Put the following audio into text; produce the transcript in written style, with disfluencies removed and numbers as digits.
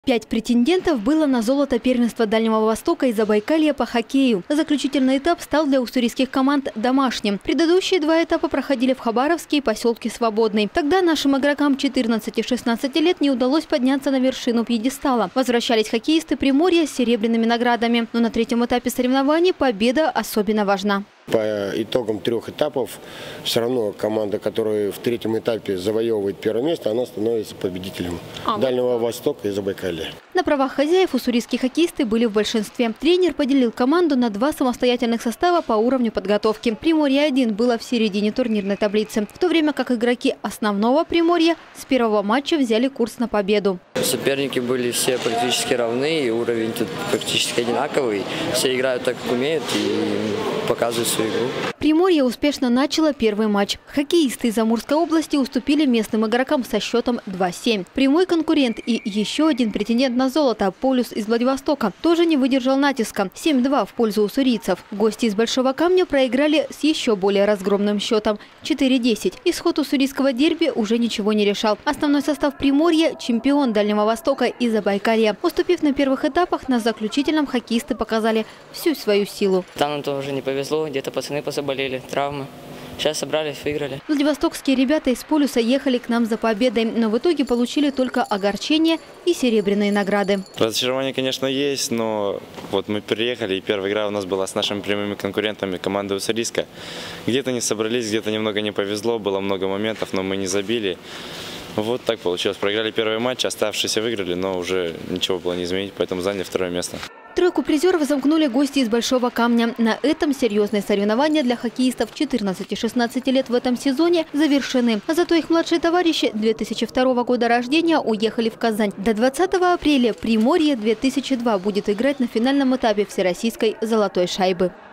5 претендентов было на золото первенства Дальнего Востока и Забайкалья по хоккею. Заключительный этап стал для уссурийских команд домашним. Предыдущие 2 этапа проходили в Хабаровске и поселке Свободный. Тогда нашим игрокам 14 и 16 лет не удалось подняться на вершину пьедестала. Возвращались хоккеисты Приморья с серебряными наградами. Но на 3-м этапе соревнований победа особенно важна. По итогам 3 этапов все равно команда, которая в 3-м этапе завоевывает первое место, она становится победителем Дальнего Востока и Забайкалья. На правах хозяев уссурийские хоккеисты были в большинстве. Тренер поделил команду на 2 самостоятельных состава по уровню подготовки. Приморье-1 было в середине турнирной таблицы, в то время как игроки основного Приморья с первого матча взяли курс на победу. Соперники были все практически равны, и уровень тут практически одинаковый. Все играют так, как умеют, и показывают свою игру. Приморье успешно начало первый матч. Хоккеисты из Амурской области уступили местным игрокам со счетом 2-7. Прямой конкурент и еще один претендент на золото, Полюс из Владивостока, тоже не выдержал натиска. 7-2 в пользу уссурийцев. Гости из Большого Камня проиграли с еще более разгромным счетом 4-10. Исход уссурийского дерби уже ничего не решал. Основной состав Приморья – чемпион Дальнего Востока и Забайкалья. Уступив на первых этапах, на заключительном хоккеисты показали всю свою силу. Там нам тоже не повезло, где-то пацаны позаболели, травмы. Сейчас собрались, выиграли. Владивостокские ребята из Полюса ехали к нам за победой, но в итоге получили только огорчение и серебряные награды. Разочарование, конечно, есть, но вот мы приехали, и первая игра у нас была с нашими прямыми конкурентами командой Уссурийска. Где-то не собрались, где-то немного не повезло, было много моментов, но мы не забили. Вот так получилось. Проиграли первый матч, оставшиеся выиграли, но уже ничего было не изменить, поэтому заняли 2-е место. 3 призеров замкнули гости из Большого Камня. На этом серьезные соревнования для хоккеистов 14 и 16 лет в этом сезоне завершены. Зато их младшие товарищи 2002 года рождения уехали в Казань. До 20 апреля Приморье 2002 будет играть на финальном этапе Всероссийской золотой шайбы.